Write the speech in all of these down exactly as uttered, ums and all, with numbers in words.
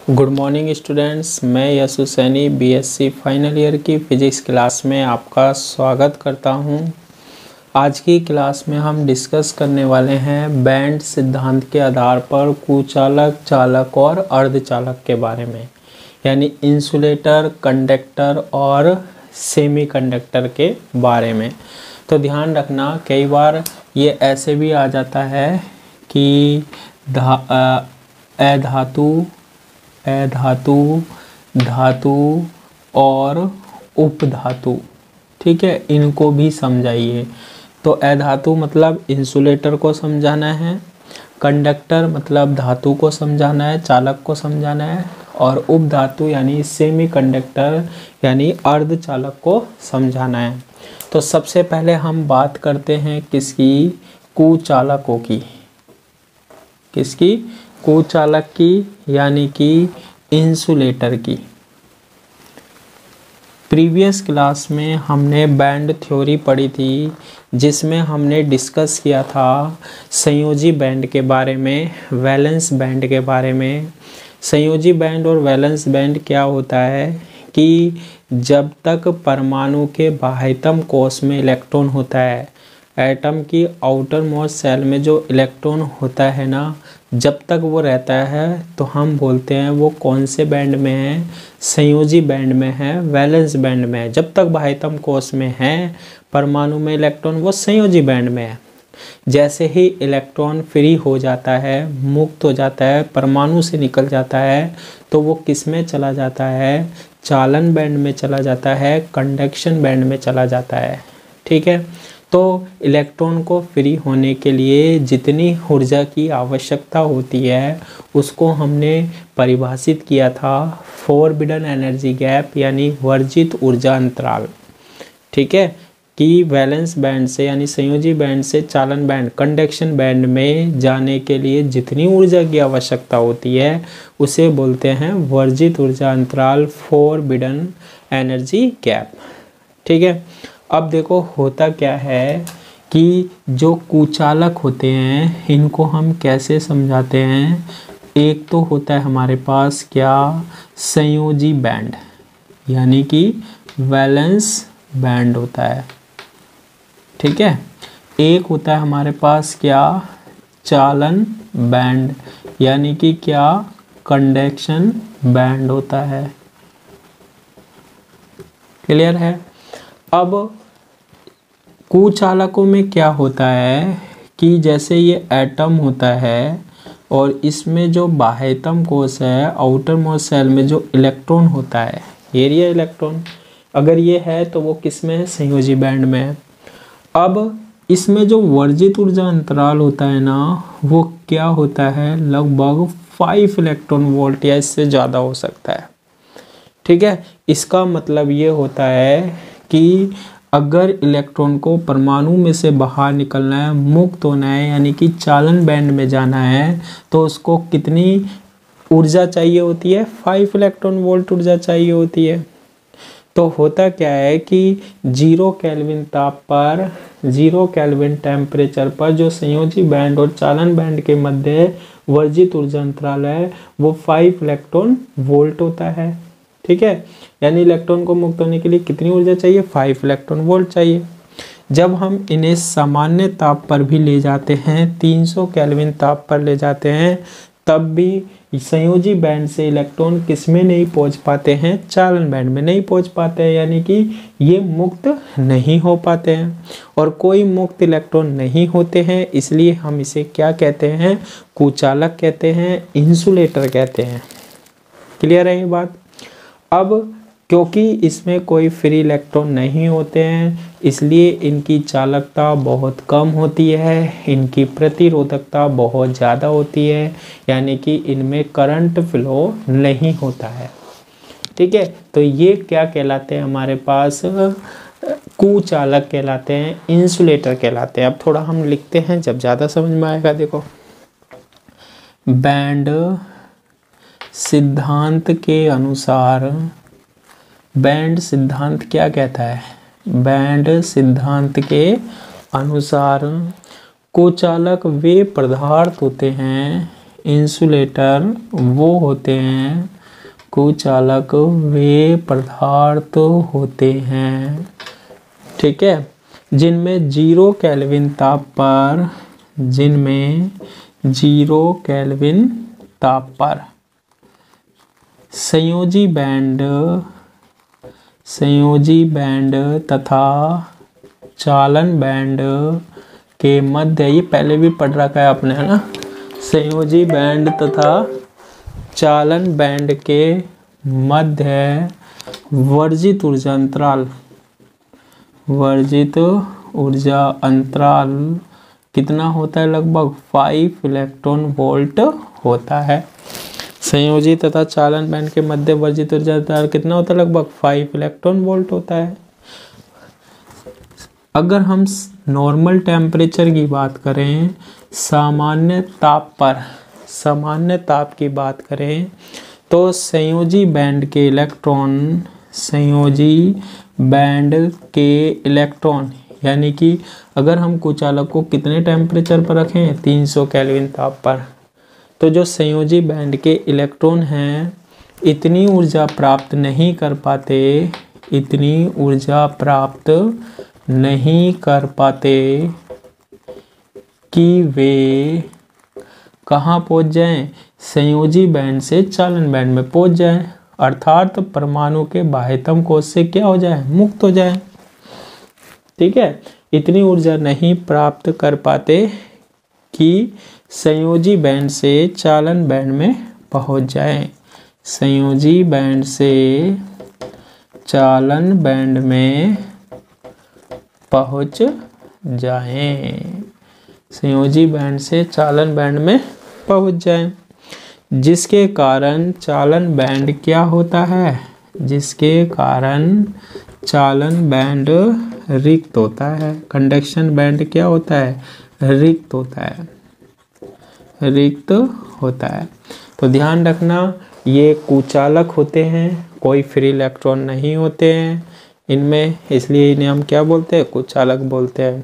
Good morning students, मैं Yashu Saini BSc final year की physics class में आपका स्वागत करता हूं। आज की क्लास में हम डिस्कस करने वाले हैं बैंड सिद्धांत के आधार पर कुचालक, चालक और अर्धचालक के बारे में, यानी इंसुलेटर, कंडक्टर और सेमीकंडक्टर के बारे में। तो ध्यान रखना, कई बार ये ऐसे भी आ जाता है कि धा अधातु अधातु, धातु और उपधातु, ठीक है, इनको भी समझाइए। तो अधातु मतलब इंसुलेटर को समझाना है, कंडक्टर मतलब धातु को समझाना है, चालक को समझाना है, और उपधातु यानी सेमीकंडक्टर यानी अर्धचालक को समझाना है। तो सबसे पहले हम बात करते हैं किसकी? कुचालकों की। किसकी? कुचालक की, यानी कि इंसुलेटर की। प्रीवियस क्लास में हमने बैंड थ्योरी पढ़ी थी, जिसमें हमने डिस्कस किया था संयोजी बैंड के बारे में, वैलेंस बैंड के बारे में। संयोजी बैंड और वैलेंस बैंड क्या होता है कि जब तक परमाणु के बाह्यतम कोश में इलेक्ट्रॉन होता है, एटम की आउटर मोस्ट सेल में जो इलेक्ट्रॉन होता है ना, जब तक वो रहता है तो हम बोलते हैं वो कौन से बैंड में है? संयोजी बैंड में है, वैलेंस बैंड में है। जब तक बाह्यतम कोश में है परमाणु में इलेक्ट्रॉन, वो संयोजी बैंड में है। जैसे ही इलेक्ट्रॉन फ्री हो जाता है, मुक्त हो जाता है, परमाणु से निकल जाता है, तो वो किस में चला जाता है? चालन बैंड में चला जाता है, कंडक्शन बैंड में चला जाता है। ठीक है, तो इलेक्ट्रॉन को फ्री होने के लिए जितनी ऊर्जा की आवश्यकता होती है उसको हमने परिभाषित किया था फॉरबिडन एनर्जी गैप, यानी वर्जित ऊर्जा अंतराल। ठीक है, कि वैलेंस बैंड से यानी संयोजी बैंड से चालन बैंड, कंडक्शन बैंड में जाने के लिए जितनी ऊर्जा की आवश्यकता होती है उसे बोलते हैं वर्जित ऊर्जा अंतराल, फॉरबिडन एनर्जी गैप। ठीक है, अब देखो होता क्या है कि जो कुचालक होते हैं इनको हम कैसे समझाते हैं। एक तो होता है हमारे पास क्या? संयोजी बैंड, यानी कि वैलेंस बैंड होता है। ठीक है, एक होता है हमारे पास क्या? चालन बैंड, यानी कि क्या? कंडक्शन बैंड होता है। क्लियर है? अब कुचालकों में क्या होता है कि जैसे ये एटम होता है और इसमें जो बाह्यतम कोश है, आउटर मोस्ट सेल में जो इलेक्ट्रॉन होता है, एरिया इलेक्ट्रॉन, अगर ये है तो वो किस में है? संयोजी बैंड में है। अब इसमें जो वर्जित ऊर्जा अंतराल होता है ना, वो क्या होता है? लगभग फाइव इलेक्ट्रॉन वोल्ट या इससे ज़्यादा हो सकता है। ठीक है, इसका मतलब ये होता है कि अगर इलेक्ट्रॉन को परमाणु में से बाहर निकलना है, मुक्त होना है, यानी कि चालन बैंड में जाना है, तो उसको कितनी ऊर्जा चाहिए होती है? फाइव इलेक्ट्रॉन वोल्ट ऊर्जा चाहिए होती है। तो होता क्या है कि जीरो केल्विन ताप पर, जीरो केल्विन टेम्परेचर पर जो संयोजी बैंड और चालन बैंड के मध्य वर्जित ऊर्जा अंतराल है वो फाइव इलेक्ट्रॉन वोल्ट होता है। ठीक है, यानी इलेक्ट्रॉन को मुक्त होने के लिए कितनी ऊर्जा चाहिए? फाइव इलेक्ट्रॉन वोल्ट चाहिए। जब हम इन्हें सामान्य ताप पर भी ले जाते हैं, तीन सौ केल्विन ताप पर ले जाते हैं, तब भी संयोजी बैंड से इलेक्ट्रॉन किस में नहीं पहुंच पाते हैं? चालन बैंड में नहीं पहुंच पाते हैं, यानी कि ये मुक्त नहीं हो पाते हैं। और कोई मुक्त इलेक्ट्रॉन नहीं होते हैं, इसलिए हम इसे क्या कहते हैं? कुचालक कहते हैं, इंसुलेटर कहते हैं। क्लियर है ये बात? अब क्योंकि इसमें कोई फ्री इलेक्ट्रॉन नहीं होते हैं, इसलिए इनकी चालकता बहुत कम होती है, इनकी प्रतिरोधकता बहुत ज़्यादा होती है, यानी कि इनमें करंट फ्लो नहीं होता है। ठीक है, तो ये क्या कहलाते हैं? हमारे पास कुचालक कहलाते हैं, इंसुलेटर कहलाते हैं। अब थोड़ा हम लिखते हैं, जब ज़्यादा समझ में आएगा। देखो, बैंड सिद्धांत के अनुसार, बैंड सिद्धांत क्या कहता है? बैंड सिद्धांत के अनुसार कुचालक वे पदार्थ होते हैं, इंसुलेटर वो होते हैं कुचालक वे पदार्थ होते हैं, ठीक है, जिनमें जीरो केल्विन ताप पर जिनमें जीरो केल्विन ताप पर संयोजी बैंड संयोजी बैंड तथा चालन बैंड के मध्य, ये पहले भी पढ़ रखा है आपने, है ना, संयोजी बैंड तथा चालन बैंड के मध्य वर्जित ऊर्जा अंतराल वर्जित ऊर्जा अंतराल कितना होता है? लगभग फाइव इलेक्ट्रॉन वोल्ट होता है। संयोजी तथा चालन बैंड के मध्य वर्जित ऊर्जा अंतराल कितना होता है? लगभग फाइव इलेक्ट्रॉन वोल्ट होता है। अगर हम नॉर्मल टेम्परेचर की बात करें, सामान्य ताप पर सामान्य ताप की बात करें तो संयोजी बैंड के इलेक्ट्रॉन संयोजी बैंड के इलेक्ट्रॉन यानी कि अगर हम कुचालक को कितने टेम्परेचर पर रखें? तीन सौ केल्विन ताप पर, तो जो संयोजी बैंड के इलेक्ट्रॉन हैं इतनी ऊर्जा प्राप्त नहीं कर पाते इतनी ऊर्जा प्राप्त नहीं कर पाते कि वे कहाँ पहुँच जाएं? संयोजी बैंड से चालन बैंड में पहुँच जाएं, अर्थात परमाणु के बाह्यतम कोश से क्या हो जाए? मुक्त हो जाए, ठीक है। इतनी ऊर्जा नहीं प्राप्त कर पाते कि संयोजी बैंड से चालन बैंड में पहुँच जाए संयोजी बैंड से चालन बैंड में पहुँच जाएं संयोजी बैंड से चालन बैंड में पहुँच जाएं जिसके कारण चालन बैंड क्या होता है? जिसके कारण चालन बैंड रिक्त होता है। कंडक्शन बैंड क्या होता है? रिक्त होता है रिक्त होता है। तो ध्यान रखना, ये कुचालक होते हैं, कोई फ्री इलेक्ट्रॉन नहीं होते हैं इनमें, इसलिए इन्हें हम क्या बोलते हैं? कुचालक बोलते हैं।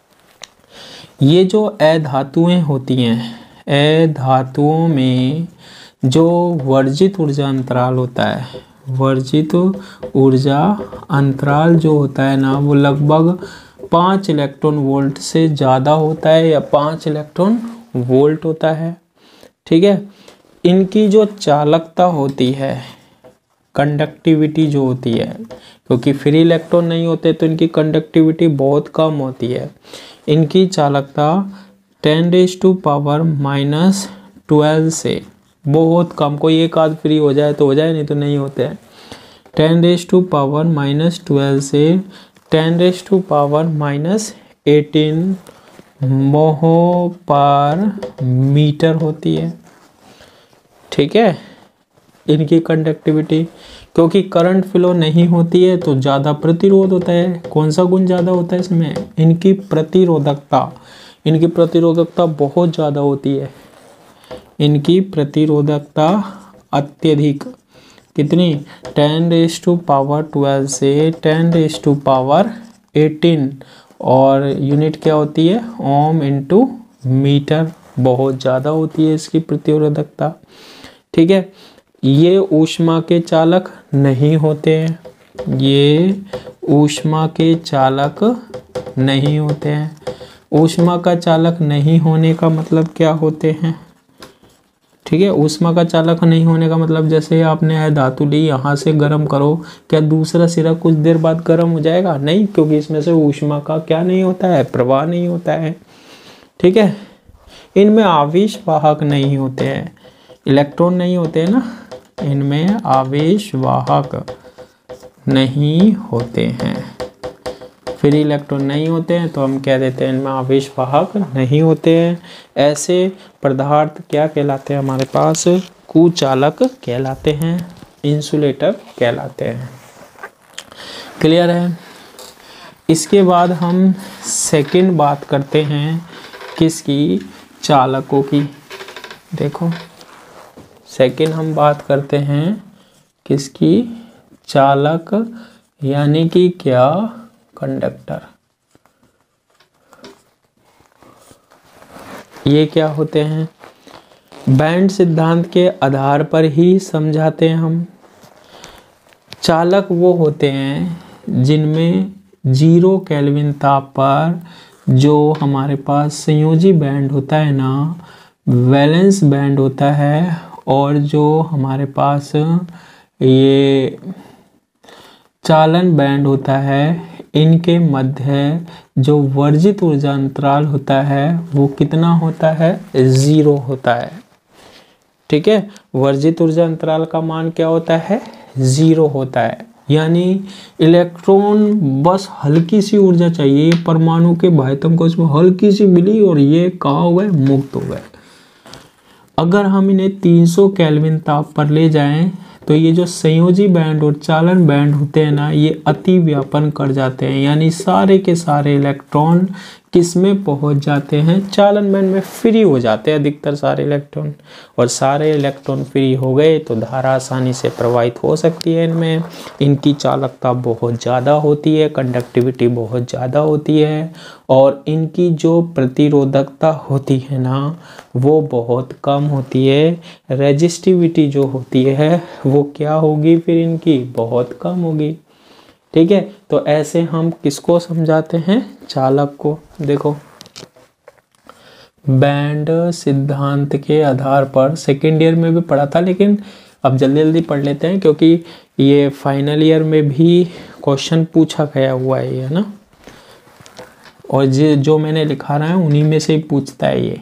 ये जो अधातुएं होती हैं, अधातुओं में जो वर्जित ऊर्जा अंतराल होता है, वर्जित ऊर्जा अंतराल जो होता है ना, वो लगभग पाँच इलेक्ट्रॉन वोल्ट से ज़्यादा होता है या पाँच इलेक्ट्रॉन वोल्ट होता है, ठीक है। इनकी जो चालकता होती है, कंडक्टिविटी जो होती है, क्योंकि फ्री इलेक्ट्रॉन नहीं होते तो इनकी कंडक्टिविटी बहुत कम होती है। इनकी चालकता ten raise to power minus twelve से बहुत कम, कोई एक आध फ्री हो जाए तो हो जाए, नहीं तो नहीं होते हैं। Ten raise to power minus twelve से ten raise to power minus eighteen mho per metre होती है, ठीक है, इनकी कंडक्टिविटी। क्योंकि करंट फ्लो नहीं होती है तो ज़्यादा प्रतिरोध होता है। कौन सा गुण ज़्यादा होता है इसमें? इनकी प्रतिरोधकता इनकी प्रतिरोधकता बहुत ज़्यादा होती है। इनकी प्रतिरोधकता अत्यधिक, कितनी? Ten raise to power twelve से ten raise to power eighteen, और यूनिट क्या होती है? ओम इंटू मीटर, बहुत ज़्यादा होती है इसकी प्रतिरोधकता, ठीक है। ये ऊष्मा के चालक नहीं होते हैं ये ऊष्मा के चालक नहीं होते हैं ऊष्मा का चालक नहीं होने का मतलब क्या होते हैं? ठीक है, ऊष्मा का चालक नहीं होने का मतलब जैसे आपने धातु ली, यहाँ से गर्म करो, क्या दूसरा सिरा कुछ देर बाद गर्म हो जाएगा? नहीं, क्योंकि इसमें से ऊष्मा का क्या नहीं होता है? प्रवाह नहीं होता है, ठीक है। इनमें आवेश वाहक नहीं होते हैं, इलेक्ट्रॉन नहीं होते हैं ना, इनमें आवेश वाहक नहीं होते हैं। फ्री इलेक्ट्रॉन नहीं होते हैं तो हम कह देते हैं इनमें आवेश वाहक नहीं होते हैं। ऐसे पदार्थ क्या कहलाते हैं? हमारे पास कुचालक कहलाते हैं, इंसुलेटर कहलाते हैं। क्लियर है? इसके बाद हम सेकंड बात करते हैं किसकी? चालकों की। देखो, सेकंड हम बात करते हैं किसकी? चालक, यानी कि क्या? कंडक्टर। ये क्या होते हैं? बैंड सिद्धांत के आधार पर ही समझाते हैं हम। चालक वो होते हैं जिनमें जीरो केल्विन ताप पर जो हमारे पास संयोजी बैंड होता है ना, वैलेंस बैंड होता है, और जो हमारे पास ये चालन बैंड होता है, इनके मध्य जो वर्जित ऊर्जा अंतराल होता है वो कितना होता है? जीरो होता है। ठीक है, वर्जित ऊर्जा अंतराल का मान क्या होता है? जीरो होता है। यानी इलेक्ट्रॉन बस हल्की सी ऊर्जा चाहिए, परमाणु के बाह्यतम कोश में हल्की सी मिली और ये कहाँ हो गए? मुक्त हो गए। अगर हम इन्हें तीन सौ केल्विन ताप पर ले जाएं तो ये जो संयोजी बैंड और चालन बैंड होते हैं ना, ये अति व्यापन कर जाते हैं। यानी सारे के सारे इलेक्ट्रॉन किस में पहुंच जाते हैं? चालन बैंड में फ्री हो जाते हैं अधिकतर सारे इलेक्ट्रॉन। और सारे इलेक्ट्रॉन फ्री हो गए तो धारा आसानी से प्रवाहित हो सकती है इनमें। इनकी चालकता बहुत ज़्यादा होती है, कंडक्टिविटी बहुत ज़्यादा होती है, और इनकी जो प्रतिरोधकता होती है ना वो बहुत कम होती है। रेजिस्टिविटी जो होती है वो क्या होगी? फिर इनकी बहुत कम होगी। ठीक है, तो ऐसे हम किसको समझाते हैं? चालक को। देखो, बैंड सिद्धांत के आधार पर सेकेंड ईयर में भी पढ़ा था, लेकिन अब जल्दी जल्दी पढ़ लेते हैं क्योंकि ये फाइनल ईयर में भी क्वेश्चन पूछा गया हुआ है, है ना। और जो जो मैंने लिखा रहा है उन्हीं में से ही पूछता है ये।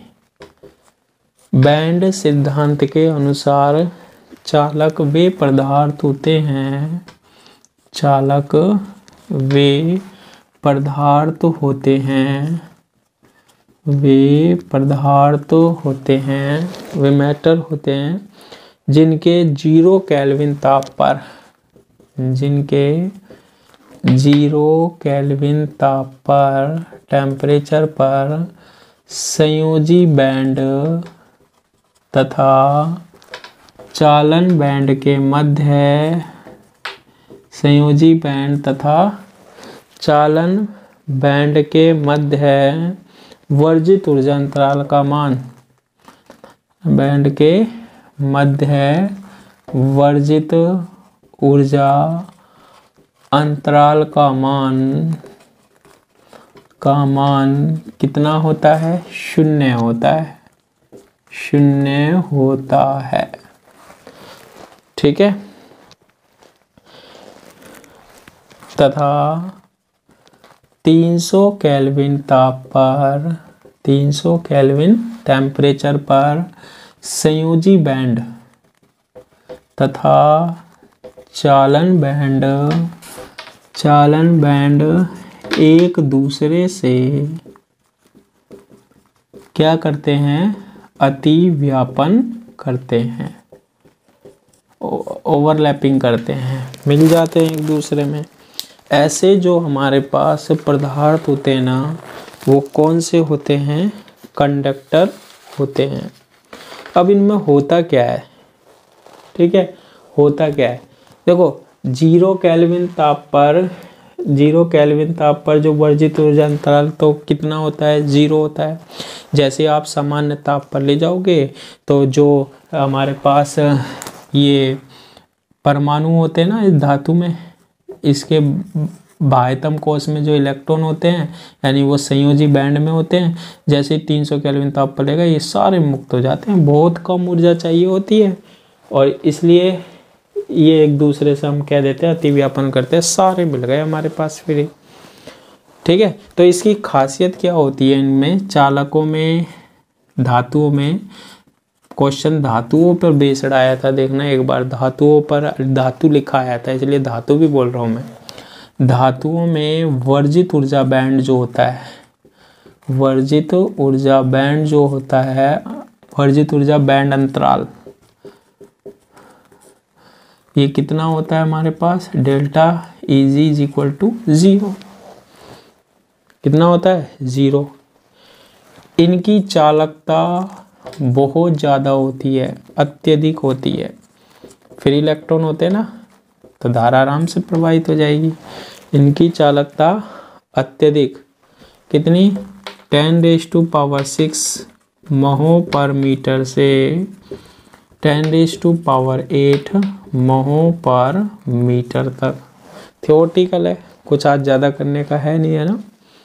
बैंड सिद्धांत के अनुसार चालक वे पदार्थ होते हैं चालक वे पदार्थ होते हैं वे पदार्थ होते हैं वे मैटर होते हैं जिनके जीरो केल्विन ताप पर जिनके जीरो केल्विन ताप पर टेम्परेचर पर संयोजी बैंड तथा चालन बैंड के मध्य संयोजी बैंड तथा चालन बैंड के मध्य वर्जित ऊर्जा अंतराल का मान बैंड के मध्य वर्जित ऊर्जा अंतराल का मान का मान कितना होता है? शून्य होता है शून्य होता है। ठीक है, तथा तीन सौ केल्विन ताप पर तीन सौ केल्विन टेम्परेचर पर संयोजी बैंड तथा चालन बैंड चालन बैंड एक दूसरे से क्या करते हैं? अति व्यापन करते हैं, ओवरलैपिंग करते हैं, मिल जाते हैं एक दूसरे में। ऐसे जो हमारे पास पदार्थ होते हैं ना वो कौन से होते हैं? कंडक्टर होते हैं। अब इनमें होता क्या है? ठीक है, होता क्या है? देखो, जीरो केल्विन ताप पर जीरो केल्विन ताप पर जो वर्जित ऊर्जा अंतराल तो कितना होता है? जीरो होता है। जैसे आप सामान्य ताप पर ले जाओगे तो जो हमारे पास ये परमाणु होते हैं ना इस धातु में, इसके बाह्यतम कोश में जो इलेक्ट्रॉन होते हैं यानी वो संयोजी बैंड में होते हैं, जैसे तीन सौ केल्विन ताप पर लेगा ये सारे मुक्त हो जाते हैं। बहुत कम ऊर्जा चाहिए होती है और इसलिए ये एक दूसरे से हम कह देते हैं अति व्यापन करते हैं, सारे मिल गए हमारे पास फिर। ठीक है, तो इसकी खासियत क्या होती है? इनमें चालकों में धातुओं में क्वेश्चन धातुओं पर बेस्ड आया था, देखना एक बार। धातुओं पर धातु लिखा आया था इसलिए धातु भी बोल रहा हूँ मैं। धातुओं में वर्जित ऊर्जा बैंड जो होता है वर्जित ऊर्जा बैंड जो होता है वर्जित ऊर्जा बैंड अंतराल ये कितना होता है हमारे पास? Delta E G is equal to zero. कितना होता है? जीरो। इनकी चालकता बहुत ज़्यादा होती है, अत्यधिक होती है। फ्री इलेक्ट्रॉन होते हैं ना तो धारा आराम से प्रवाहित हो जाएगी। इनकी चालकता अत्यधिक कितनी? Ten raise to power six mho per metre से ten raise to power eight mho per metre तक। थ्योरेटिकल है, कुछ आज ज़्यादा करने का है नहीं, है ना।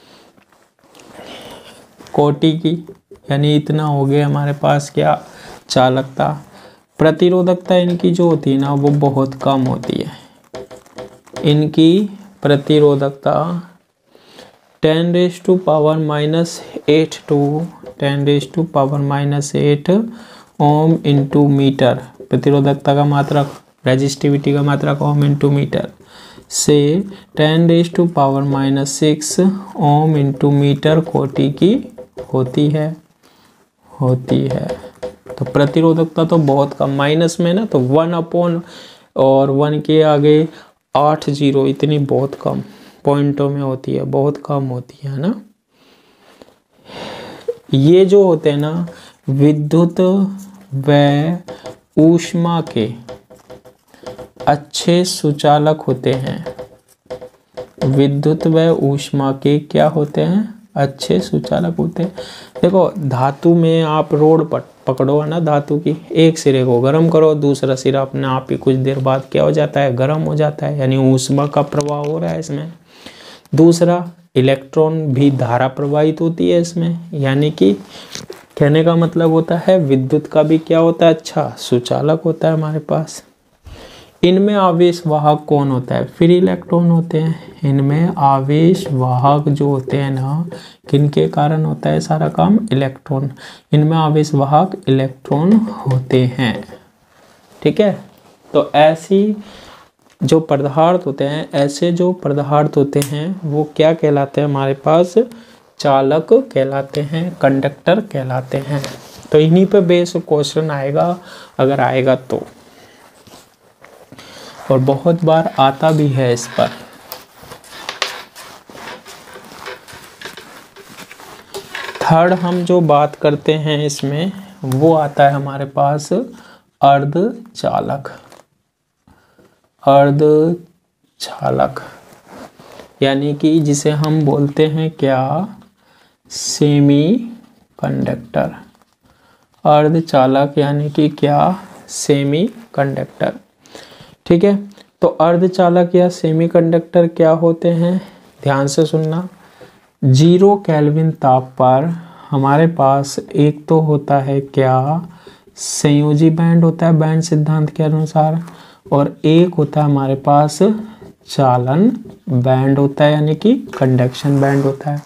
कोटि की यानी इतना हो गया हमारे पास क्या, चालकता। प्रतिरोधकता इनकी जो होती है ना वो बहुत कम होती है। इनकी प्रतिरोधकता ten raise to power minus eight to ten raise to power minus eight ohm into metre. प्रतिरोधकता का मात्रक, रेजिस्टिविटी का मात्रक ओम इंटू मीटर से ten raise to power minus six ohm into metre कोटि की होती है होती है तो प्रतिरोधकता तो बहुत कम, माइनस में ना तो वन अपॉन और वन के आगे आठ जीरो, इतनी बहुत कम पॉइंटों में होती है, बहुत कम होती है ना। ये जो होते हैं ना विद्युत व ऊष्मा के अच्छे सुचालक होते हैं। विद्युत व ऊष्मा के क्या होते हैं, अच्छे सुचालक होते हैं। देखो धातु में आप रोड पर पकड़ो है ना, धातु की एक सिरे को गर्म करो, दूसरा सिरा अपने आप ही कुछ देर बाद क्या हो जाता है, गर्म हो जाता है, यानी ऊष्मा का प्रवाह हो रहा है इसमें। दूसरा इलेक्ट्रॉन भी धारा प्रवाहित होती है इसमें, यानी कि कहने का मतलब होता है विद्युत का भी क्या होता है, अच्छा सुचालक होता है हमारे पास। इनमें आवेश वाहक कौन होता है, फ्री इलेक्ट्रॉन होते हैं। इनमें आवेश वाहक जो होते हैं ना, किनके कारण होता है सारा काम, इलेक्ट्रॉन। इनमें आवेश वाहक इलेक्ट्रॉन होते हैं, ठीक है। तो ऐसी जो पदार्थ होते हैं, ऐसे जो पदार्थ होते हैं वो क्या कहलाते हैं हमारे पास, चालक कहलाते हैं, कंडक्टर कहलाते हैं। तो इन्हीं पे बेस क्वेश्चन आएगा अगर आएगा तो, और बहुत बार आता भी है इस पर। थर्ड हम जो बात करते हैं इसमें वो आता है हमारे पास अर्धचालक। अर्धचालक यानी कि जिसे हम बोलते हैं क्या, सेमी कंडक्टर। अर्धचालक यानी कि क्या, सेमी कंडक्टर, ठीक है। तो अर्धचालक या सेमीकंडक्टर क्या होते हैं, ध्यान से सुनना। जीरो केल्विन ताप पर हमारे पास एक तो होता है क्या, संयोजी बैंड होता है बैंड सिद्धांत के अनुसार, और एक होता है हमारे पास चालन बैंड होता है, यानी कि कंडक्शन बैंड होता है।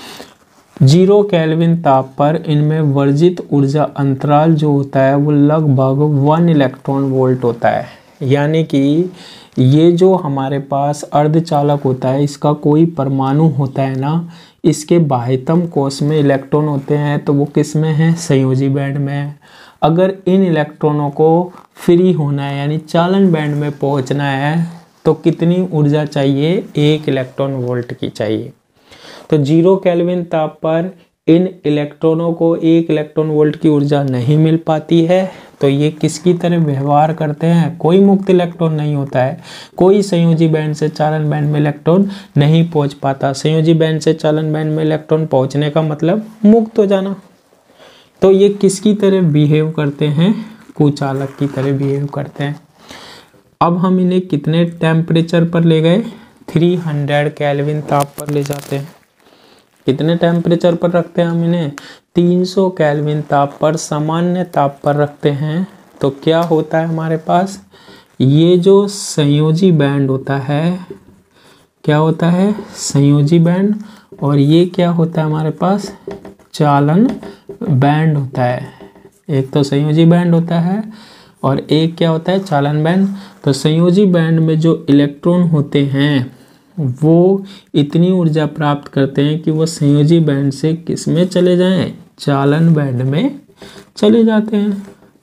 जीरो केल्विन ताप पर इनमें वर्जित ऊर्जा अंतराल जो होता है वो लगभग वन इलेक्ट्रॉन वोल्ट होता है। यानी कि ये जो हमारे पास अर्धचालक होता है, इसका कोई परमाणु होता है ना, इसके बाह्यतम कोश में इलेक्ट्रॉन होते हैं, तो वो किस में है, संयोजी बैंड में है। अगर इन इलेक्ट्रॉनों को फ्री होना है यानी चालन बैंड में पहुंचना है तो कितनी ऊर्जा चाहिए, एक इलेक्ट्रॉन वोल्ट की चाहिए। तो जीरो केल्विन ताप पर इन इलेक्ट्रॉनों को एक इलेक्ट्रॉन वोल्ट की ऊर्जा नहीं मिल पाती है, तो ये किसकी तरह व्यवहार करते हैं, कोई मुक्त इलेक्ट्रॉन नहीं होता है, कोई संयोजी बैंड से चालन बैंड में इलेक्ट्रॉन नहीं पहुंच पाता। संयोजी बैंड से चालन बैंड में इलेक्ट्रॉन पहुंचने का मतलब मुक्त हो जाना। तो ये किसकी तरह बिहेव करते हैं, कुचालक की तरह बिहेव करते हैं। अब हम इन्हें कितने टेम्परेचर पर ले गए, थ्री हंड्रेड केल्विन ताप पर ले जाते हैं। कितने टेम्परेचर पर रखते हैं हम इन्हें, तीन सौ केल्विन ताप पर, सामान्य ताप पर रखते हैं। तो क्या होता है हमारे पास, ये जो संयोजी बैंड होता है, क्या होता है, संयोजी बैंड, और ये क्या होता है हमारे पास, चालन बैंड होता है। एक तो संयोजी बैंड होता है और एक क्या होता है, चालन बैंड। तो संयोजी बैंड में जो इलेक्ट्रॉन होते हैं वो इतनी ऊर्जा प्राप्त करते हैं कि वो संयोजी बैंड से किस में चले जाएं, चालन बैंड में चले जाते हैं।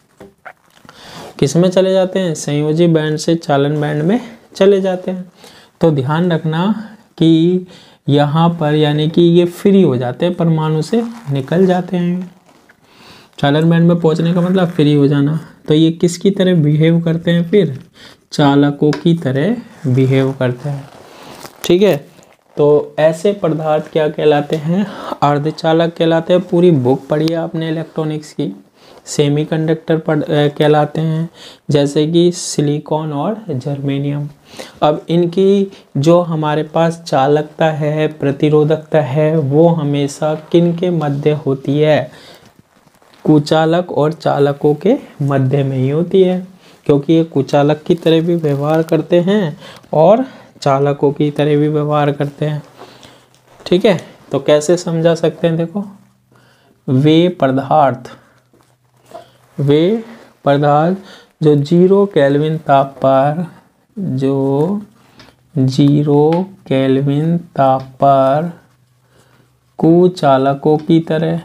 किस में चले जाते हैं, संयोजी बैंड से चालन बैंड में चले जाते हैं। तो ध्यान रखना कि यहाँ पर यानी कि ये फ्री हो जाते हैं, परमाणु से निकल जाते हैं। चालन बैंड में पहुँचने का मतलब फ्री हो जाना। तो ये किसकी तरह बिहेव करते हैं, फिर चालकों की तरह बिहेव करते हैं, ठीक है। तो ऐसे पदार्थ क्या कहलाते हैं? अर्धचालक कहलाते हैं। पूरी बुक पढ़ी है आपने इलेक्ट्रॉनिक्स की। सेमीकंडक्टर पढ़ कहलाते हैं, जैसे कि सिलिकॉन और जर्मेनियम। अब इनकी जो हमारे पास चालकता है, प्रतिरोधकता है, वो हमेशा किन के मध्य होती है? कुचालक और चालकों के मध्य में ही होती है, क्योंकि ये कुचालक की तरह भी व्यवहार करते हैं और चालकों की तरह भी व्यवहार करते हैं। ठीक है, तो कैसे समझा सकते हैं? देखो, वे पदार्थ वे पदार्थ जो जीरो केल्विन ताप पर जो जीरो केल्विन ताप पर कुचालकों की तरह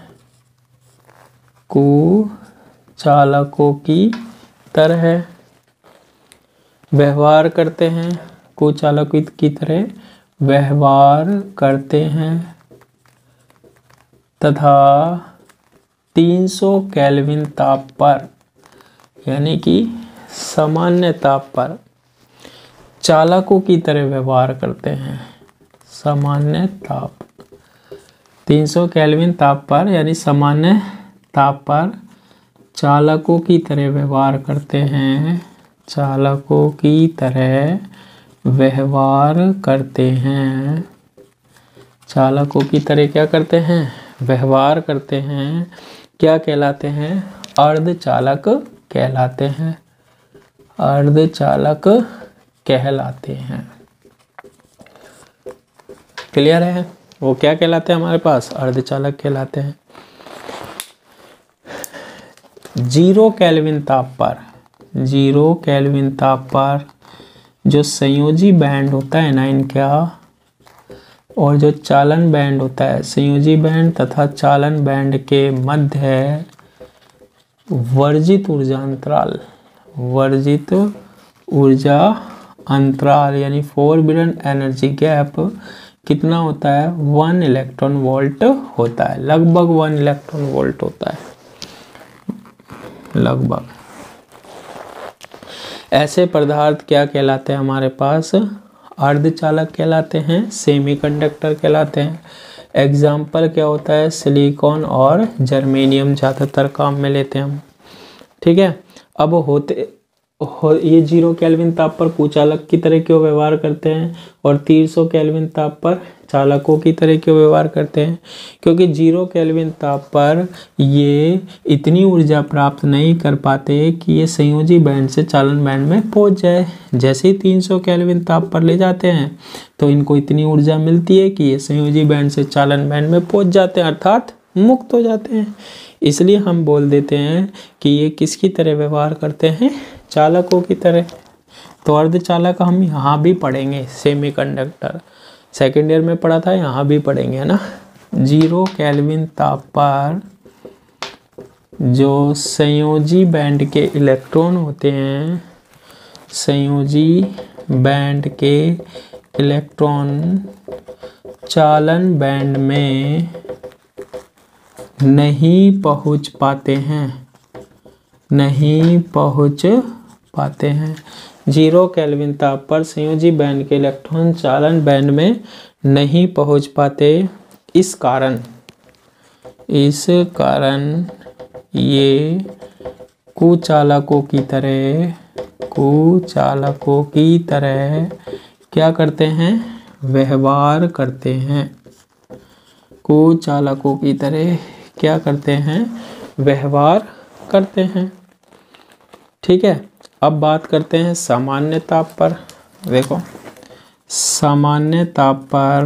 कुचालकों की तरह व्यवहार करते हैं, कुचालकों की तरह व्यवहार करते हैं तथा तीन सौ केल्विन ताप पर यानी कि सामान्य ताप पर चालकों की तरह व्यवहार करते हैं। सामान्य ताप तीन सौ केल्विन ताप पर यानी सामान्य ताप पर चालकों की तरह व्यवहार करते हैं चालकों की तरह व्यवहार करते हैं चालकों की तरह क्या करते हैं? व्यवहार करते हैं। क्या कहलाते हैं? अर्धचालक कहलाते हैं। अर्धचालक कहलाते हैं। क्लियर है? वो क्या कहलाते हैं हमारे पास? अर्धचालक कहलाते हैं। जीरो केल्विन ताप पर जीरो केल्विन ताप पर जो संयोजी बैंड होता है ना इनका, और जो चालन बैंड होता है, संयोजी बैंड तथा चालन बैंड के मध्य वर्जित ऊर्जा अंतराल वर्जित ऊर्जा अंतराल यानी फोरबिडन एनर्जी गैप कितना होता है? वन इलेक्ट्रॉन वोल्ट होता है। लगभग वन इलेक्ट्रॉन वोल्ट होता है, लगभग। ऐसे पदार्थ क्या कहलाते हैं हमारे पास? अर्धचालक कहलाते हैं, सेमीकंडक्टर कहलाते हैं। एग्जाम्पल क्या होता है? सिलिकॉन और जर्मेनियम ज़्यादातर काम में लेते हैं हम। ठीक है, अब होते हो, ये जीरो केल्विन ताप पर कुचालक की तरह क्यों व्यवहार करते हैं और तीन सौ केल्विन ताप पर चालकों की तरह क्यों व्यवहार करते हैं? क्योंकि जीरो केल्विन ताप पर ये इतनी ऊर्जा प्राप्त नहीं कर पाते कि ये संयोजी बैंड से चालन बैंड में पहुंच जाए। जैसे ही तीन सौ केल्विन ताप पर ले जाते हैं तो इनको इतनी ऊर्जा मिलती है कि ये संयोजी बैंड से चालन बैंड में पहुंच जाते हैं, अर्थात मुक्त हो जाते हैं। इसलिए हम बोल देते हैं कि ये किसकी तरह व्यवहार करते हैं? चालकों की तरह। तो अर्धचालक हम यहाँ भी पढ़ेंगे, सेमीकंडक्टर सेकेंड ईयर में पढ़ा था, यहाँ भी पढ़ेंगे, है ना। जीरो केल्विन ताप पर जो संयोजी बैंड के इलेक्ट्रॉन होते हैं, संयोजी बैंड के इलेक्ट्रॉन चालन बैंड में नहीं पहुंच पाते हैं नहीं पहुंच पाते हैं जीरो केल्विन ताप पर संयोजी बैंड के इलेक्ट्रॉन चालन बैंड में नहीं पहुंच पाते। इस कारण इस कारण ये कुचालकों की तरह कुचालकों की तरह क्या करते हैं? व्यवहार करते हैं। कुचालकों की तरह क्या करते हैं? व्यवहार करते हैं। ठीक है, अब बात करते हैं सामान्य ताप पर। देखो, सामान्य ताप पर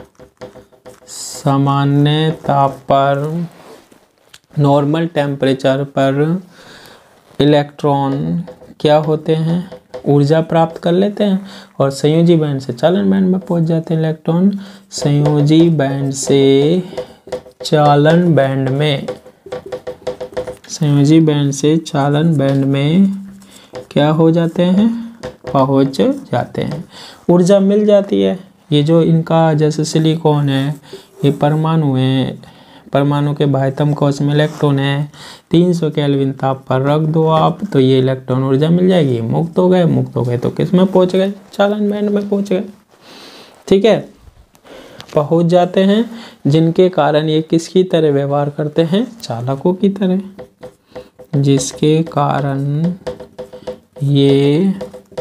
सामान्य ताप पर नॉर्मल टेम्परेचर पर इलेक्ट्रॉन क्या होते हैं? ऊर्जा प्राप्त कर लेते हैं और संयोजी बैंड से चालन बैंड में पहुंच जाते हैं इलेक्ट्रॉन। संयोजी बैंड से चालन बैंड में संयोजी बैंड से चालन बैंड में क्या हो जाते हैं? पहुंच जाते हैं। ऊर्जा मिल जाती है। ये जो इनका जैसे सिलिकॉन है, ये परमाणु है, परमाणु के बाह्यतम कोश में इलेक्ट्रॉन है। तीन सौ केल्विन ताप पर रख दो आप तो ये इलेक्ट्रॉन ऊर्जा मिल जाएगी। मुक्त हो गए मुक्त हो गए तो किस में पहुंच गए? चालन बैंड में पहुंच गए। ठीक है, पहुंच जाते हैं, जिनके कारण ये किसकी तरह व्यवहार करते हैं, चालकों की तरह, जिसके कारण ये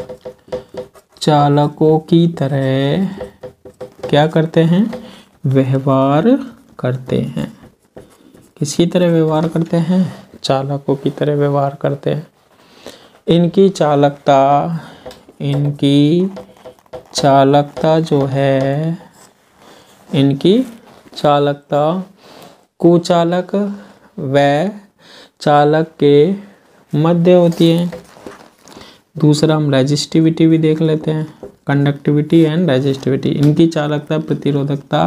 चालकों की तरह क्या करते हैं, व्यवहार करते हैं। किसकी तरह व्यवहार करते हैं, चालकों की तरह व्यवहार करते हैं। इनकी चालकता इनकी चालकता जो है इनकी चालकता कुचालक व चालक के मध्य होती है। दूसरा हम रेजिस्टिविटी भी देख लेते हैं, कंडक्टिविटी एंड रेजिस्टिविटी। इनकी चालकता प्रतिरोधकता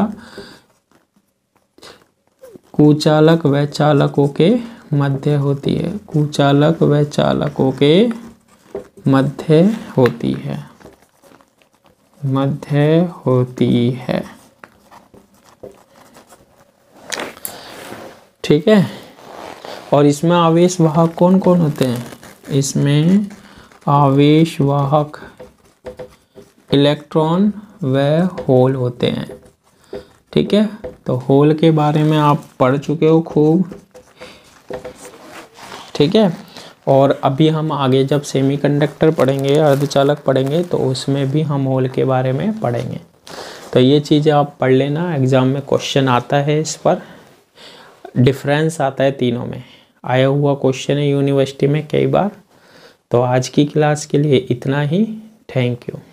कुचालक व चालकों के मध्य होती है, कुचालक व चालकों के मध्य होती है, मध्य होती है। ठीक है। और इसमें आवेश वाहक कौन कौन होते हैं, इसमें आवेश वाहक इलेक्ट्रॉन व होल होते हैं। ठीक है, तो होल के बारे में आप पढ़ चुके हो खूब। ठीक है, और अभी हम आगे जब सेमीकंडक्टर पढ़ेंगे, अर्धचालक पढ़ेंगे, तो उसमें भी हम होल के बारे में पढ़ेंगे। तो ये चीज़ें आप पढ़ लेना, एग्ज़ाम में क्वेश्चन आता है, इस पर डिफरेंस आता है, तीनों में आया हुआ क्वेश्चन है यूनिवर्सिटी में कई बार। तो आज की क्लास के लिए इतना ही। Thank you.